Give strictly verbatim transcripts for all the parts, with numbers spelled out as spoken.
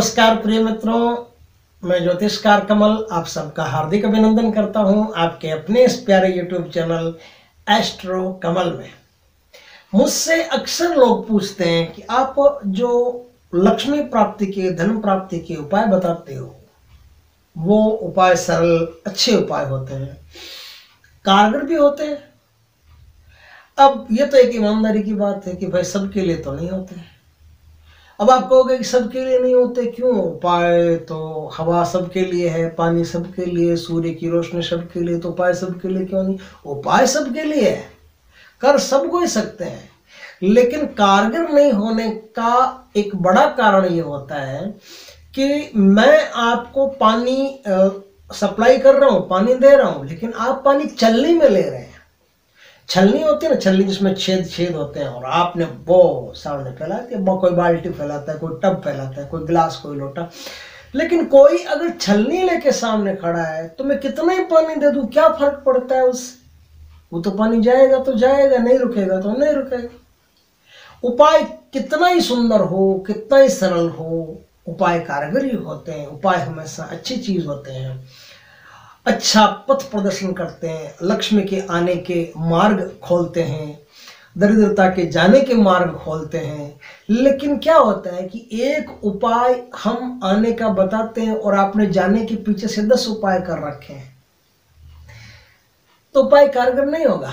नमस्कार प्रिय मित्रों, मैं ज्योतिषकार कमल आप सबका हार्दिक अभिनंदन करता हूं आपके अपने इस प्यारे यूट्यूब चैनल एस्ट्रो कमल में। मुझसे अक्सर लोग पूछते हैं कि आप जो लक्ष्मी प्राप्ति के, धन प्राप्ति के उपाय बताते हो वो उपाय सरल अच्छे उपाय होते हैं, कारगर भी होते हैं। अब ये तो एक ईमानदारी की बात है कि भाई सबके लिए तो नहीं होते। अब आप कहोगे कि सबके लिए नहीं होते, क्यों? उपाय तो हवा सबके लिए है, पानी सबके लिए, सूर्य की रोशनी सबके लिए, तो उपाय सबके लिए क्यों नहीं? उपाय सबके लिए है, कर सब कोई सकते हैं, लेकिन कारगर नहीं होने का एक बड़ा कारण ये होता है कि मैं आपको पानी सप्लाई कर रहा हूँ, पानी दे रहा हूँ, लेकिन आप पानी छलनी में ले रहे हैं। छलनी होती है ना, छलनी जिसमें छेद छेद होते हैं, और आपने वो सामने फैला दिया। कोई बाल्टी फैलाता है, कोई टब फैलाता है, कोई गिलास, कोई लोटा। लेकिन कोई अगर छलनी लेके सामने खड़ा है तो मैं कितना ही पानी दे दूं, क्या फर्क पड़ता है उससे? वो तो पानी जाएगा तो जाएगा, नहीं रुकेगा तो नहीं रुकेगा। उपाय कितना ही सुंदर हो, कितना ही सरल हो, उपाय कारगर ही होते हैं। उपाय हमेशा अच्छी चीज होते हैं, अच्छा पथ प्रदर्शन करते हैं, लक्ष्मी के आने के मार्ग खोलते हैं, दरिद्रता के जाने के मार्ग खोलते हैं। लेकिन क्या होता है कि एक उपाय हम आने का बताते हैं और आपने जाने के पीछे से दस उपाय कर रखे हैं, तो उपाय कारगर नहीं होगा।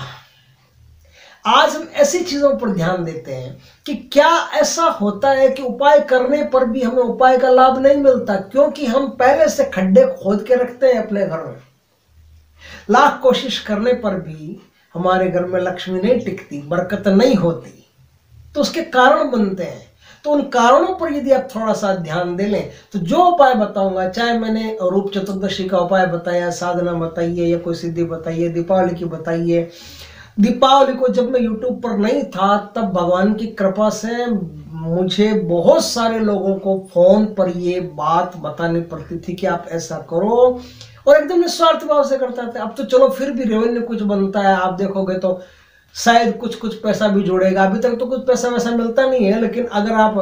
आज हम ऐसी चीजों पर ध्यान देते हैं कि क्या ऐसा होता है कि उपाय करने पर भी हमें उपाय का लाभ नहीं मिलता, क्योंकि हम पहले से खड्डे खोद के रखते हैं अपने घर में। लाख कोशिश करने पर भी हमारे घर में लक्ष्मी नहीं टिकती, बरकत नहीं होती, तो उसके कारण बनते हैं। तो उन कारणों पर यदि आप थोड़ा सा ध्यान दे लें तो जो उपाय बताऊंगा, चाहे मैंने रूप चतुर्दशी का उपाय बताया, साधना बताइए, या कोई सिद्धि बताइए, दीपावली की बताइए। दीपावली को जब मैं यूट्यूब पर नहीं था तब भगवान की कृपा से मुझे बहुत सारे लोगों को फोन पर ये बात बतानी पड़ती थी कि आप ऐसा करो, और एकदम निस्वार्थ भाव से करता था। अब तो चलो फिर भी रेवेन्यू कुछ बनता है, आप देखोगे तो शायद कुछ कुछ पैसा भी जुड़ेगा। अभी तक तो कुछ पैसा वैसा मिलता नहीं है, लेकिन अगर आप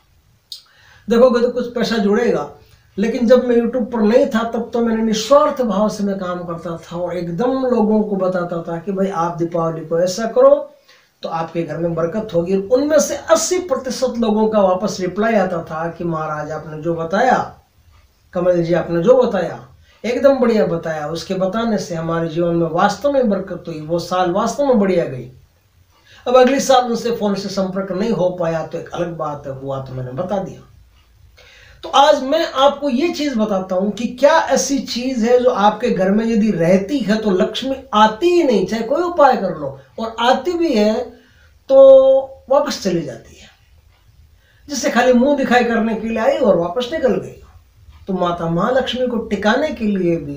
देखोगे तो कुछ पैसा जुड़ेगा। लेकिन जब मैं यूट्यूब पर नहीं था तब तो मैंने निस्वार्थ भाव से मैं काम करता था और एकदम लोगों को बताता था कि भाई आप दीपावली को ऐसा करो तो आपके घर में बरकत होगी। उनमें से अस्सी प्रतिशत लोगों का वापस रिप्लाई आता था कि महाराज आपने जो बताया, कमल जी आपने जो बताया एकदम बढ़िया बताया, उसके बताने से हमारे जीवन में वास्तव में बरकत हुई, वो साल वास्तव में बढ़िया गई। अब अगले साल उनसे फोन से संपर्क नहीं हो पाया तो एक अलग बात है, हुआ तो मैंने बता दिया। तो आज मैं आपको ये चीज बताता हूं कि क्या ऐसी चीज है जो आपके घर में यदि रहती है तो लक्ष्मी आती ही नहीं, चाहे कोई उपाय कर लो, और आती भी है तो वापस चली जाती है, जिससे खाली मुंह दिखाई करने के लिए आई और वापस निकल गई। तो माता महालक्ष्मी को टिकाने के लिए भी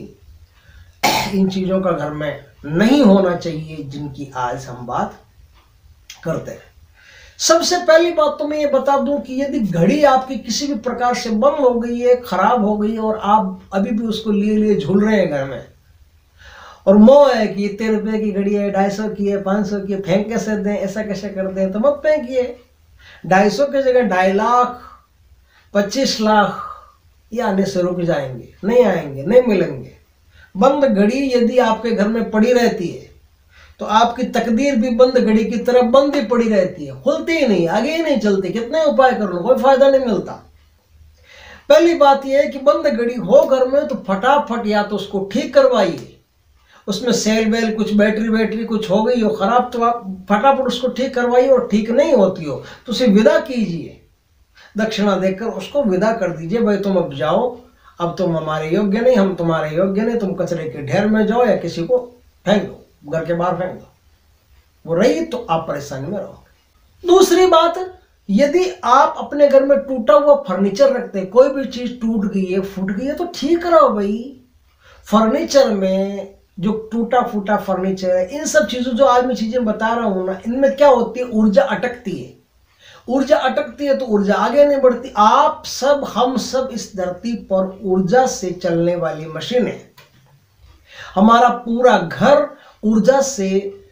इन चीजों का घर में नहीं होना चाहिए जिनकी आज हम बात करते हैं। सबसे पहली बात तो मैं ये बता दूं कि यदि घड़ी आपकी किसी भी प्रकार से बंद हो गई है, खराब हो गई है, और आप अभी भी उसको लिए लिए झूल रहे हैं घर में, और मोह है कि इतने रुपए की घड़ी है, ढाई सौ की है, पांच सौ की है, फेंक कैसे दें, ऐसा कैसे कर दें, तो मत फेंकिए। ढाई सौ की जगह ढाई लाख पच्चीस लाख ये आने से रुक जाएंगे, नहीं आएंगे, नहीं मिलेंगे। बंद घड़ी यदि आपके घर में पड़ी रहती है तो आपकी तकदीर भी बंद घड़ी की तरह बंद ही पड़ी रहती है, खुलती ही नहीं, आगे ही नहीं चलती। कितने उपाय कर लो कोई फायदा नहीं मिलता। पहली बात यह है कि बंद घड़ी हो घर में तो फटाफट या तो उसको ठीक करवाइए, उसमें सेल वेल कुछ बैटरी बैटरी कुछ हो गई हो खराब तो आप फटाफट उसको ठीक करवाइए, और ठीक नहीं होती हो तो उसे विदा कीजिए, दक्षिणा देकर उसको विदा कर दीजिए। भाई तुम अब जाओ, अब तुम हमारे योग्य नहीं, हम तुम्हारे योग्य नहीं, तुम कचरे के ढेर में जाओ या किसी को फेंक दो, घर के बाहर फेंक दो। वो रही तो आप परेशानी में रहोगे। दूसरी बात, यदि आप अपने घर में टूटा हुआ फर्नीचर रखते हैं, कोई भी चीज टूट गई है, फूट गई है, तो ठीक कराओ भाई। फर्नीचर में जो टूटा फूटा फर्नीचर है, इन सब चीजों जो आज मैं चीजें बता रहा हूं ना, इनमें क्या होती है, ऊर्जा अटकती है। ऊर्जा अटकती है तो ऊर्जा आगे नहीं बढ़ती। आप सब, हम सब इस धरती पर ऊर्जा से चलने वाली मशीन है। हमारा पूरा घर ऊर्जा से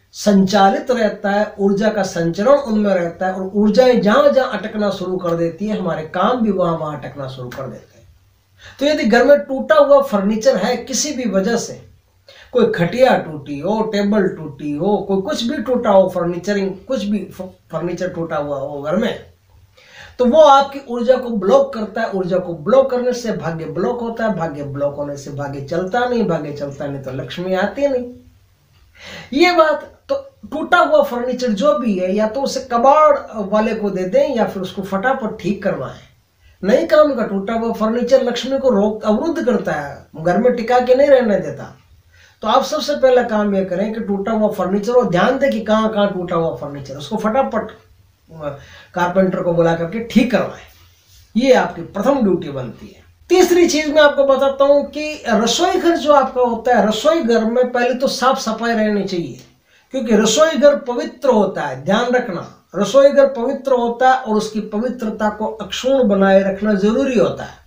संचालित रहता है, ऊर्जा का संचरण उनमें रहता है, और ऊर्जाएं जहां जहां अटकना शुरू कर देती है, हमारे काम भी वहां वहां अटकना शुरू कर देते हैं। तो यदि घर में टूटा हुआ फर्नीचर है किसी भी वजह से, कोई खटिया टूटी हो, टेबल टूटी हो, कोई कुछ भी टूटा हो, फर्नीचरिंग कुछ भी फर्नीचर टूटा हुआ हो घर में, तो वो आपकी ऊर्जा को ब्लॉक करता है। ऊर्जा को ब्लॉक करने से भाग्य ब्लॉक होता है, भाग्य ब्लॉक होने से भाग्य चलता नहीं, भाग्य चलता नहीं तो लक्ष्मी आती नहीं। ये बात तो टूटा हुआ फर्नीचर जो भी है, या तो उसे कबाड़ वाले को दे दें या फिर उसको फटाफट ठीक करवाएं। नहीं काम का टूटा हुआ फर्नीचर लक्ष्मी को रोक अवरुद्ध करता है, घर में टिका के नहीं रहने देता। तो आप सबसे पहला काम यह करें कि टूटा हुआ फर्नीचर, और ध्यान दें कि कहाँ कहाँ टूटा हुआ फर्नीचर, उसको फटाफट कारपेंटर को बुला करके ठीक करवाएं। ये आपकी प्रथम ड्यूटी बनती है। तीसरी चीज मैं आपको बताता हूं कि रसोई घर जो आपका होता है, रसोई घर में पहले तो साफ सफाई रहनी चाहिए, क्योंकि रसोई घर पवित्र होता है। ध्यान रखना, रसोई घर पवित्र होता है और उसकी पवित्रता को अक्षुण्ण बनाए रखना जरूरी होता है।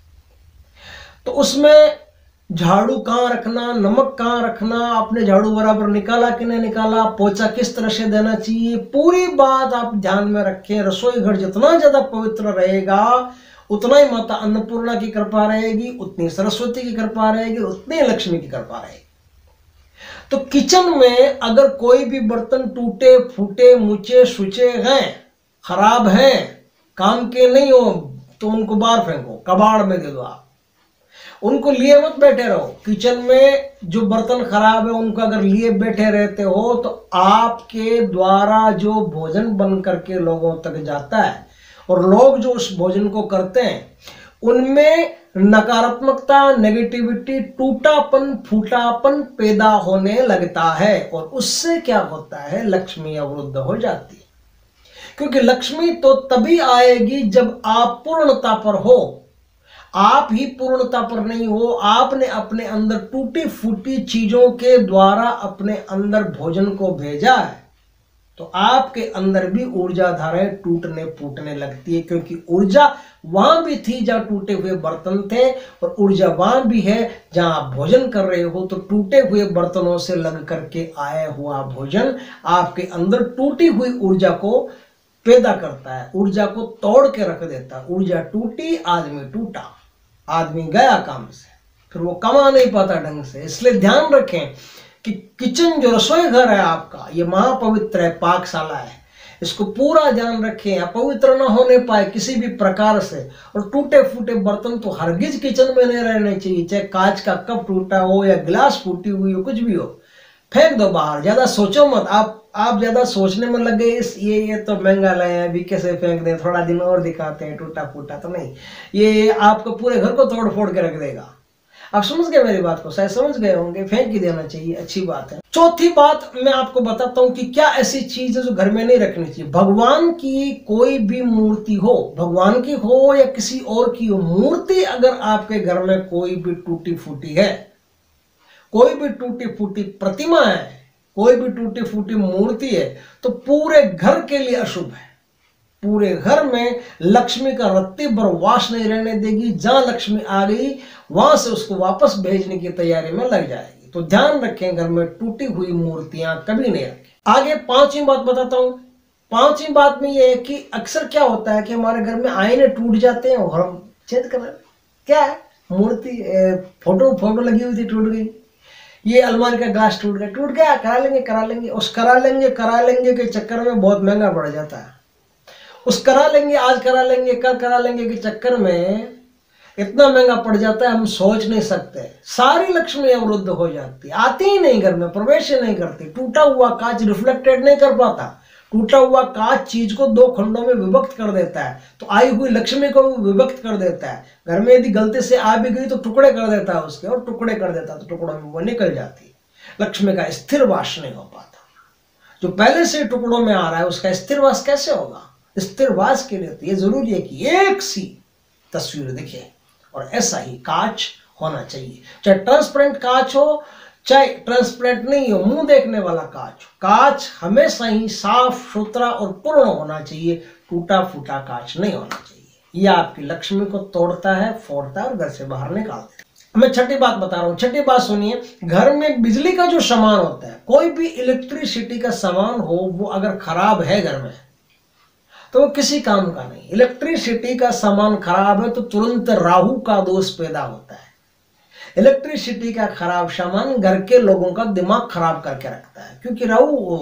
तो उसमें झाड़ू कहाँ रखना, नमक कहाँ रखना, आपने झाड़ू बराबर निकाला कि नहीं निकाला, पोछा किस तरह से देना चाहिए, पूरी बात आप ध्यान में रखें। रसोई घर जितना ज्यादा पवित्र रहेगा उतना ही माता अन्नपूर्णा की कृपा रहेगी, उतनी सरस्वती की कृपा रहेगी, उतनी लक्ष्मी की कृपा रहेगी। तो किचन में अगर कोई भी बर्तन टूटे फूटे मुचे सुचे हैं, खराब हैं, काम के नहीं हो, तो उनको बाहर फेंको, कबाड़ में दे दो। आप उनको लिए मत बैठे रहो। किचन में जो बर्तन खराब है उनको अगर लिए बैठे रहते हो तो आपके द्वारा जो भोजन बन करके लोगों तक जाता है और लोग जो उस भोजन को करते हैं उनमें नकारात्मकता, नेगेटिविटी, टूटापन, फूटापन पैदा होने लगता है, और उससे क्या होता है, लक्ष्मी अवरुद्ध हो जाती है। क्योंकि लक्ष्मी तो तभी आएगी जब आप पूर्णता पर हो। आप ही पूर्णता पर नहीं हो, आपने अपने अंदर टूटी फूटी चीजों के द्वारा अपने अंदर भोजन को भेजा है, तो आपके अंदर भी ऊर्जा धाराएं टूटने फूटने लगती है। क्योंकि ऊर्जा वहां भी थी जहां टूटे हुए बर्तन थे, और ऊर्जा वहां भी है जहां आप भोजन कर रहे हो। तो टूटे हुए बर्तनों से लग करके आया हुआ भोजन आपके अंदर टूटी हुई ऊर्जा को पैदा करता है, ऊर्जा को तोड़ के रख देता है। ऊर्जा टूटी, आदमी टूटा, आदमी गया काम से, फिर वो कमा नहीं पाता ढंग से। इसलिए ध्यान रखें कि किचन जो रसोई घर है आपका, ये महापवित्र है, पाकशाला है, इसको पूरा ध्यान रखें, अपवित्र ना होने पाए किसी भी प्रकार से। और टूटे फूटे बर्तन तो हरगिज किचन में नहीं रहने चाहिए, चाहे कांच का कप टूटा हो या गिलास फूटी हुई हो, कुछ भी हो, फेंक दो बाहर। ज्यादा सोचो मत। आप आप ज्यादा सोचने में लग गए, इस ये ये तो महंगा लाए हैं, अभी कैसे फेंक दें, थोड़ा दिन और दिखाते हैं, टूटा फूटा तो नहीं, ये आपको पूरे घर को तोड़ फोड़ के रख देगा। आप समझ गए मेरी बात को, शायद समझ गए होंगे। फेंक ही देना चाहिए, अच्छी बात है। चौथी बात मैं आपको बताता हूं कि क्या ऐसी चीज है जो घर में नहीं रखनी चाहिए। भगवान की कोई भी मूर्ति हो, भगवान की हो या किसी और की हो, मूर्ति अगर आपके घर में कोई भी टूटी फूटी है, कोई भी टूटी फूटी प्रतिमा है, कोई भी टूटी फूटी मूर्ति है, तो पूरे घर के लिए अशुभ है। पूरे घर में लक्ष्मी का रत्ती भर वास नहीं रहने देगी। जहां लक्ष्मी आ गई वहां से उसको वापस भेजने की तैयारी में लग जाएगी। तो ध्यान रखें, घर में टूटी हुई मूर्तियां कभी नहीं रखें। आगे पांचवी बात बताता हूं। पांचवी बात में यह है कि अक्सर क्या होता है कि हमारे घर में आईने टूट जाते हैं और हम चेंज कर रहे हैं। क्या है, मूर्ति फोटो फोटो लगी हुई थी, टूट गई। ये अलमारी का ग्लास टूट गया, टूट गया, करा लेंगे करा लेंगे उस करा लेंगे करा लेंगे के चक्कर में बहुत महंगा पड़ जाता है। उस करा लेंगे, आज करा लेंगे, कल करा लेंगे के चक्कर में इतना महंगा पड़ जाता है, हम सोच नहीं सकते। सारी लक्ष्मी अवरुद्ध हो जाती, आती ही नहीं घर में, प्रवेश ही नहीं करती। टूटा हुआ कांच रिफ्लेक्टेड नहीं कर पाता। टूटा हुआ कांच चीज को दो खंडों में विभक्त कर देता है, तो आई हुई लक्ष्मी को विभक्त कर देता है। घर में यदि गलती से आ भी गई तो टुकड़े कर देता है उसके, और टुकड़े कर देता है तो टुकड़ों में वो निकल जाती है। लक्ष्मी का स्थिर वास नहीं हो पाता। जो पहले से टुकड़ों में आ रहा है उसका स्थिर वास कैसे होगा? स्थिर वास के लिए तो ये जरूरी है कि एक सी तस्वीर दिखे, और ऐसा ही कांच होना चाहिए। चाहे ट्रांसपेरेंट कांच हो, चाहे ट्रांसपेरेंट नहीं हो, मुंह देखने वाला कांच। कांच हमेशा ही साफ सुथरा और पूर्ण होना चाहिए, टूटा फूटा कांच नहीं होना चाहिए। यह आपकी लक्ष्मी को तोड़ता है, फोड़ता है और घर से बाहर निकाल देता है। मैं छठी बात बता रहा हूं, छठी बात सुनिए। घर में बिजली का जो सामान होता है, कोई भी इलेक्ट्रिसिटी का सामान हो, वो अगर खराब है घर में तो वो किसी काम का नहीं। इलेक्ट्रिसिटी का सामान खराब है तो तुरंत राहु का दोष पैदा होता है। इलेक्ट्रिसिटी का खराब सामान घर के लोगों का दिमाग खराब करके रखता है, क्योंकि राहु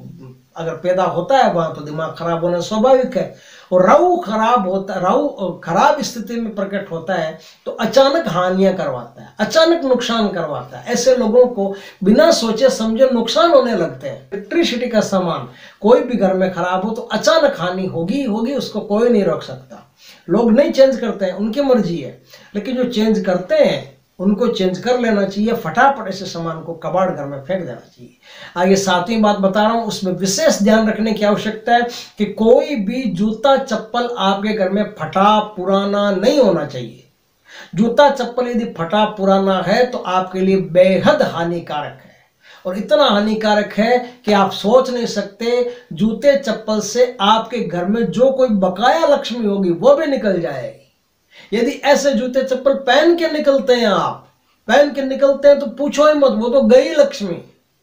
अगर पैदा होता है वहां तो दिमाग खराब होना स्वाभाविक है। और राहु खराब होता राहु खराब स्थिति में प्रकट होता है तो अचानक हानियां करवाता है, अचानक नुकसान करवाता है। ऐसे लोगों को बिना सोचे समझे नुकसान होने लगते हैं। इलेक्ट्रिसिटी का सामान कोई भी घर में खराब हो तो अचानक हानि होगी होगी उसको कोई नहीं रोक सकता। लोग नहीं चेंज करते हैं, उनकी मर्जी है, लेकिन जो चेंज करते हैं उनको चेंज कर लेना चाहिए। फटाफट ऐसे सामान को कबाड़ घर में फेंक देना चाहिए। आगे सातवीं बात बता रहा हूं, उसमें विशेष ध्यान रखने की आवश्यकता है कि कोई भी जूता चप्पल आपके घर में फटा पुराना नहीं होना चाहिए। जूता चप्पल यदि फटा पुराना है तो आपके लिए बेहद हानिकारक है, और इतना हानिकारक है कि आप सोच नहीं सकते। जूते चप्पल से आपके घर में जो कोई बकाया लक्ष्मी होगी वो भी निकल जाएगी। यदि ऐसे जूते चप्पल पहन के निकलते हैं, आप पहन के निकलते हैं तो पूछो ही मत, वो तो गई लक्ष्मी।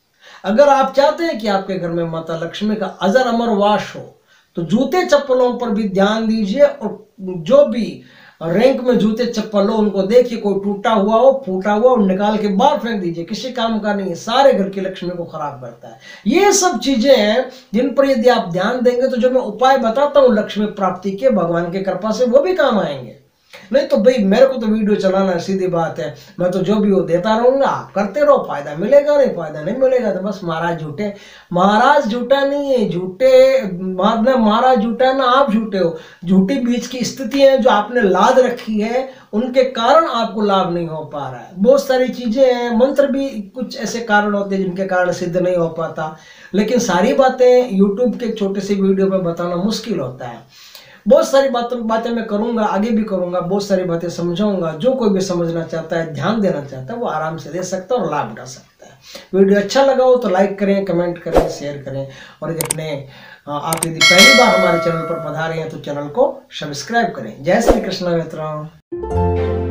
अगर आप चाहते हैं कि आपके घर में माता लक्ष्मी का अजर अमर वास हो तो जूते चप्पलों पर भी ध्यान दीजिए। और जो भी रैंक में जूते चप्पल हो उनको देखिए, कोई टूटा हुआ हो फूटा हुआ और निकाल के बाहर फेंक दीजिए, किसी काम का नहीं है, सारे घर की लक्ष्मी को खराब करता है। ये सब चीजें हैं जिन पर यदि आप ध्यान देंगे तो जो मैं उपाय बताता हूं लक्ष्मी प्राप्ति के भगवान की कृपा से, वो भी काम आएंगे। नहीं तो भाई मेरे को तो वीडियो चलाना सीधी बात है, मैं तो जो भी हो देता रहूंगा, आप करते रहो, फायदा मिलेगा नहीं फायदा नहीं मिलेगा तो बस महाराज झूठे। महाराज झूठा नहीं है, झूठे ना महाराज झूठा ना आप झूठे हो। झूठी बीच की स्थिति है जो आपने लाद रखी है, उनके कारण आपको लाभ नहीं हो पा रहा है। बहुत सारी चीजें हैं, मंत्र भी कुछ ऐसे कारण होते हैं जिनके कारण सिद्ध नहीं हो पाता, लेकिन सारी बातें यूट्यूब के छोटे से वीडियो में बताना मुश्किल होता है। बहुत सारी बातें बातें मैं करूंगा, आगे भी करूंगा, बहुत सारी बातें समझाऊंगा। जो कोई भी समझना चाहता है, ध्यान देना चाहता है, वो आराम से दे सकता है और लाभ उठा सकता है। वीडियो अच्छा लगा हो तो लाइक करें, कमेंट करें, शेयर करें। और यदि अपने आप यदि पहली बार हमारे चैनल पर पधारे हैं तो चैनल को सब्सक्राइब करें। जय श्री कृष्ण मित्रों।